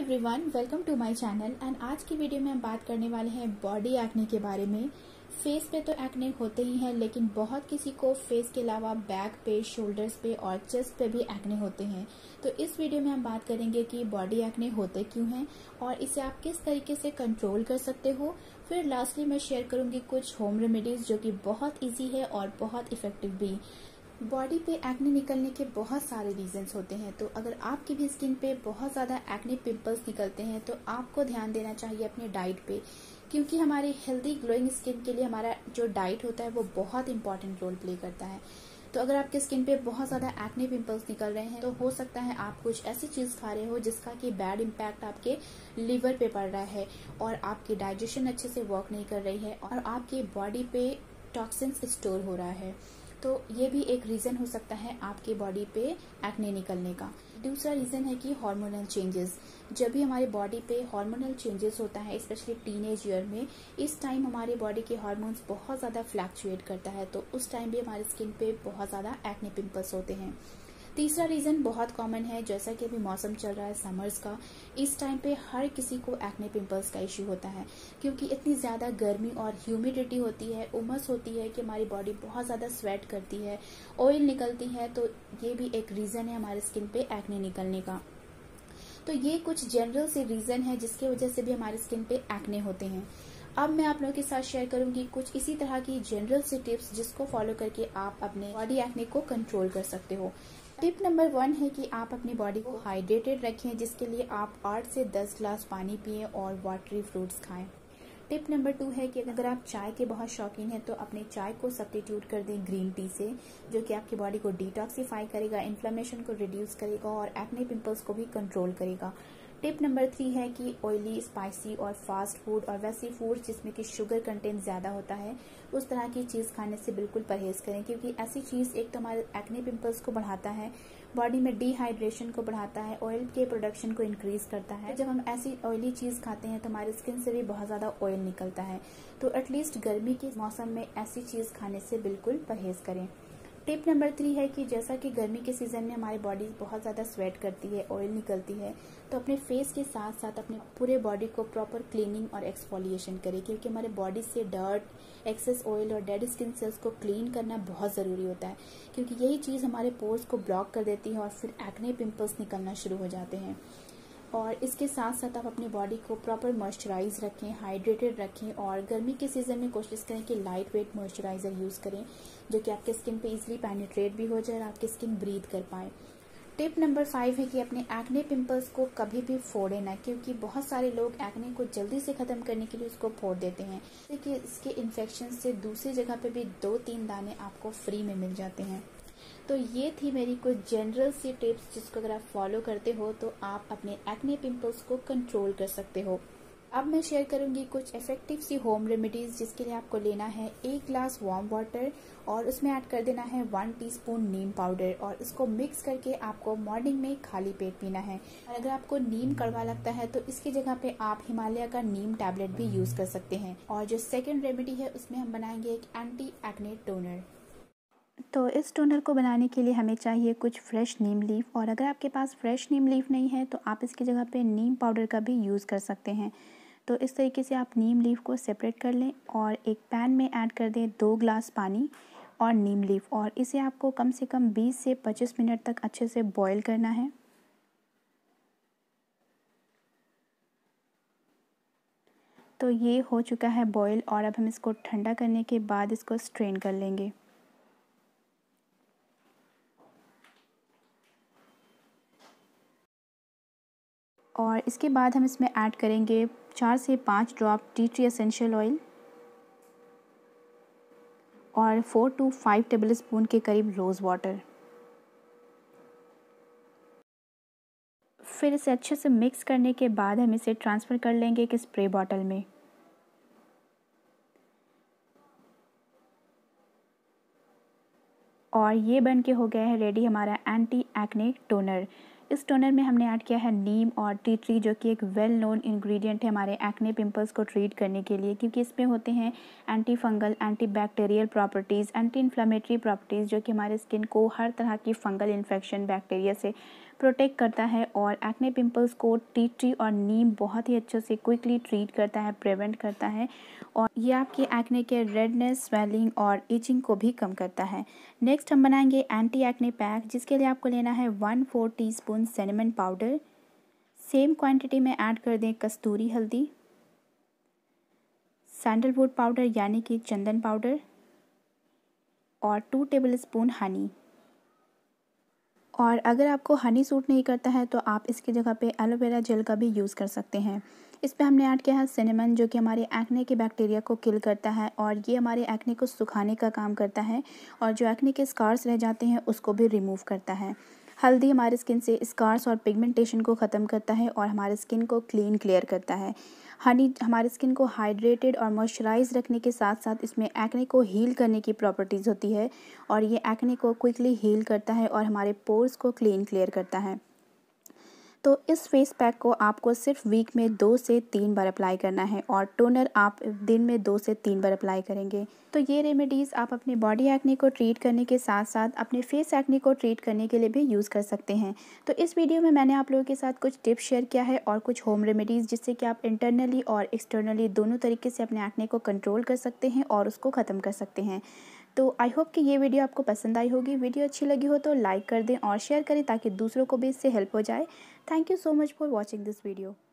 Everyone, welcome to my channel. And आज की video में हम बात करने वाले हैं बॉडी एक्ने के बारे में। फेस पे तो एक्ने होते ही हैं, लेकिन बहुत किसी को फेस के अलावा बैक पे, शोल्डर्स पे और चेस्ट पे भी एक्ने होते हैं। तो इस वीडियो में हम बात करेंगे कि बॉडी एक्ने होते क्यों हैं और इसे आप किस तरीके से कंट्रोल कर सकते हो। फिर लास्टली मैं शेयर करूंगी कुछ होम रेमेडीज जो कि बहुत ईजी है और बहुत इफेक्टिव भी। बॉडी पे एक्ने निकलने के बहुत सारे रीजंस होते हैं, तो अगर आपकी भी स्किन पे बहुत ज़्यादा एक्ने पिंपल्स निकलते हैं तो आपको ध्यान देना चाहिए अपने डाइट पे, क्योंकि हमारी हेल्दी ग्लोइंग स्किन के लिए हमारा जो डाइट होता है वो बहुत इंपॉर्टेंट रोल प्ले करता है। तो अगर आपके स्किन पे बहुत ज़्यादा एक्ने पिंपल्स निकल रहे हैं तो हो सकता है आप कुछ ऐसी चीज़ खा रहे हो जिसका कि बैड इम्पैक्ट आपके लिवर पे पड़ रहा है और आपकी डाइजेशन अच्छे से वर्क नहीं कर रही है और आपकी बॉडी पे टॉक्सिन्स स्टोर हो रहा है। तो ये भी एक रीज़न हो सकता है आपके बॉडी पे एक्ने निकलने का। दूसरा रीज़न है कि हार्मोनल चेंजेस। जब भी हमारी बॉडी पे हार्मोनल चेंजेस होता है, स्पेशली टीनेज ईयर में, इस टाइम हमारी बॉडी के हार्मोन्स बहुत ज़्यादा फ्लैक्चुएट करता है, तो उस टाइम भी हमारी स्किन पे बहुत ज़्यादा एक्ने पिंपल्स होते हैं। तीसरा रीज़न बहुत कॉमन है, जैसा कि अभी मौसम चल रहा है समर्स का, इस टाइम पे हर किसी को एक्ने पिंपल्स का इश्यू होता है, क्योंकि इतनी ज़्यादा गर्मी और ह्यूमिडिटी होती है, उमस होती है कि हमारी बॉडी बहुत ज़्यादा स्वेट करती है, ऑयल निकलती है। तो ये भी एक रीज़न है हमारे स्किन पे एक्ने निकलने का। तो ये कुछ जनरल से रीज़न है जिसकी वजह से भी हमारे स्किन पे एक्ने होते हैं। अब मैं आप लोगों के साथ शेयर करूंगी कुछ इसी तरह की जनरल से टिप्स जिसको फॉलो करके आप अपने बॉडी एक्ने को कंट्रोल कर सकते हो। टिप नंबर 1 है कि आप अपनी बॉडी को हाइड्रेटेड रखें, जिसके लिए आप 8 से 10 ग्लास पानी पिएं और वाटरी फ्रूट्स खाएं। टिप नंबर 2 है कि अगर आप चाय के बहुत शौकीन हैं तो अपने चाय को सब्स्टिट्यूट कर दें ग्रीन टी से, जो कि आपकी बॉडी को डिटॉक्सिफाई करेगा, इन्फ्लेमेशन को रिड्यूस करेगा और एक्ने पिंपल्स को भी कंट्रोल करेगा। टिप नंबर 3 है कि ऑयली, स्पाइसी और फास्ट फूड और वैसी फूड जिसमें कि शुगर कंटेंट ज़्यादा होता है, उस तरह की चीज़ खाने से बिल्कुल परहेज़ करें, क्योंकि ऐसी चीज़ एक तो हमारे एक्ने पिंपल्स को बढ़ाता है, बॉडी में डिहाइड्रेशन को बढ़ाता है, ऑयल के प्रोडक्शन को इंक्रीज करता है। जब हम ऐसी ऑयली चीज़ खाते हैं तो हमारी स्किन से भी बहुत ज़्यादा ऑयल निकलता है, तो एटलीस्ट गर्मी के मौसम में ऐसी चीज़ खाने से बिल्कुल परहेज़ करें। टिप नंबर 3 है कि जैसा कि गर्मी के सीज़न में हमारी बॉडी बहुत ज़्यादा स्वेट करती है, ऑयल निकलती है, तो अपने फेस के साथ साथ अपने पूरे बॉडी को प्रॉपर क्लीनिंग और एक्सफोलिएशन करें, क्योंकि हमारे बॉडी से डर्ट, एक्सेस ऑयल और डेड स्किन सेल्स को क्लीन करना बहुत ज़रूरी होता है, क्योंकि यही चीज़ हमारे पोर्स को ब्लॉक कर देती है और फिर एक्ने पिंपल्स निकलना शुरू हो जाते हैं। और इसके साथ साथ आप अपनी बॉडी को प्रॉपर मॉइस्चराइज रखें, हाइड्रेटेड रखें और गर्मी के सीज़न में कोशिश करें कि लाइट वेट मॉइस्चराइज़र यूज़ करें, जो कि आपके स्किन पे इजीली पेनिट्रेट भी हो जाए और आपकी स्किन ब्रीथ कर पाए। टिप नंबर 5 है कि अपने एक्ने पिंपल्स को कभी भी फोड़े ना, क्योंकि बहुत सारे लोग एक्ने को जल्दी से ख़त्म करने के लिए उसको फोड़ देते हैं, क्योंकि इसके इन्फेक्शन से दूसरी जगह पे भी 2-3 दाने आपको फ्री में मिल जाते हैं। तो ये थी मेरी कुछ जनरल सी टिप्स जिसको अगर आप फॉलो करते हो तो आप अपने एक्ने पिंपल्स को कंट्रोल कर सकते हो। अब मैं शेयर करूंगी कुछ इफेक्टिव सी होम रेमेडीज, जिसके लिए आपको लेना है 1 ग्लास वार्म वाटर और उसमें ऐड कर देना है 1 टीस्पून नीम पाउडर और इसको मिक्स करके आपको मॉर्निंग में खाली पेट पीना है। और अगर आपको नीम कड़वा लगता है तो इसकी जगह पे आप हिमालय का नीम टैबलेट भी यूज कर सकते हैं। और जो सेकेंड रेमेडी है उसमें हम बनाएंगे एक एंटी एक्ने टोनर। तो इस टोनर को बनाने के लिए हमें चाहिए कुछ फ्रेश नीम लीफ, और अगर आपके पास फ्रेश नीम लीफ नहीं है तो आप इसकी जगह पे नीम पाउडर का भी यूज़ कर सकते हैं। तो इस तरीके से आप नीम लीफ को सेपरेट कर लें और एक पैन में ऐड कर दें 2 ग्लास पानी और नीम लीफ, और इसे आपको कम से कम 20 से 25 मिनट तक अच्छे से बॉयल करना है। तो ये हो चुका है बॉयल और अब हम इसको ठंडा करने के बाद इसको स्ट्रेन कर लेंगे। और इसके बाद हम इसमें ऐड करेंगे 4 से 5 drop tea tree essential oil और 4 to 5 टेबलस्पून के करीब रोज़ वाटर। फिर इसे अच्छे से मिक्स करने के बाद हम इसे ट्रांसफ़र कर लेंगे एक स्प्रे बॉटल में। और ये बन के हो गया है रेडी हमारा एंटी एक्ने टोनर। इस टोनर में हमने ऐड किया है नीम और टी ट्री, जो कि एक वेल नोन इंग्रेडिएंट है हमारे एक्ने पिंपल्स को ट्रीट करने के लिए, क्योंकि इसमें होते हैं anti fungal, anti bacterial properties, anti inflammatory properties, जो कि हमारे स्किन को हर तरह की फंगल इन्फेक्शन, बैक्टीरिया से प्रोटेक्ट करता है और एक्ने पिंपल्स को टी ट्री और नीम बहुत ही अच्छे से क्विकली ट्रीट करता है, प्रिवेंट करता है और ये आपके एक्ने के रेडनेस, स्वेलिंग और इचिंग को भी कम करता है। नेक्स्ट हम बनाएंगे एंटी एक्ने पैक, जिसके लिए आपको लेना है 1/4 teaspoon cinnamon powder. Same quantity में ऐड कर दें कस्तूरी हल्दी, सैंडलवुड पाउडर यानी कि चंदन पाउडर और 2 टेबलस्पून हनी। और अगर आपको हनी सूट नहीं करता है तो आप इसकी जगह पे एलोवेरा जेल का भी यूज़ कर सकते हैं। इस पे हमने ऐड किया है सिनेमन, जो कि हमारे एक्ने के बैक्टीरिया को किल करता है और ये हमारे एक्ने को सुखाने का काम करता है और जो एक्ने के स्कार्स रह जाते हैं उसको भी रिमूव करता है। हल्दी हमारे स्किन से स्कार्स और पिगमेंटेशन को ख़त्म करता है और हमारे स्किन को क्लीन क्लियर करता है। हनी हमारे स्किन को हाइड्रेटेड और मॉइस्चराइज रखने के साथ साथ इसमें एक्ने को हील करने की प्रॉपर्टीज़ होती है और ये एक्ने को क्विकली हील करता है और हमारे पोर्स को क्लीन क्लियर करता है। तो इस फेस पैक को आपको सिर्फ वीक में 2 से 3 बार अप्लाई करना है और टोनर आप दिन में 2 से 3 बार अप्लाई करेंगे। तो ये रेमेडीज़ आप अपने बॉडी एक्ने को ट्रीट करने के साथ साथ अपने फेस एक्ने को ट्रीट करने के लिए भी यूज़ कर सकते हैं। तो इस वीडियो में मैंने आप लोगों के साथ कुछ टिप्स शेयर किया है और कुछ होम रेमेडीज़, जिससे कि आप इंटरनली और एक्सटर्नली दोनों तरीके से अपने एक्ने को कंट्रोल कर सकते हैं और उसको ख़त्म कर सकते हैं। तो आई होप कि ये वीडियो आपको पसंद आई होगी। वीडियो अच्छी लगी हो तो लाइक कर दें और शेयर करें ताकि दूसरों को भी इससे हेल्प हो जाए। Thank you so much for watching this video.